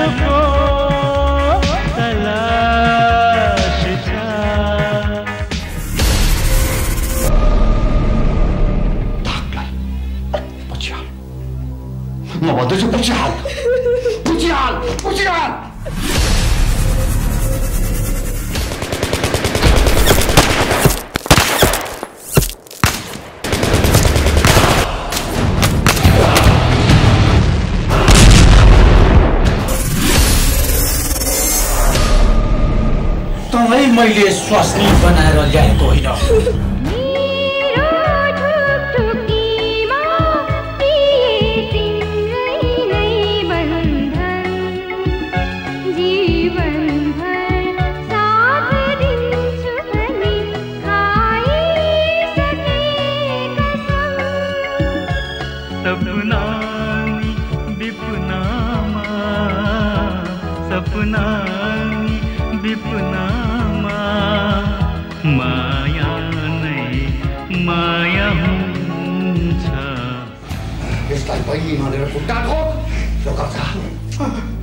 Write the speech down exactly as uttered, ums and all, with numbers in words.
को तलाश छ। ढाकलाई पछि हाल, म भन्दैछु पछि हाल, पछि हाल, पछि हाल। तपाईँ मैले स्वास्नी बनाएर ल्याएको होइन। सपना विपनामा, सपना विपनामा माया नै माया हुन्छ। यसलाई बहिनी भनेर खुट्टा ठोक, यो गर्छ।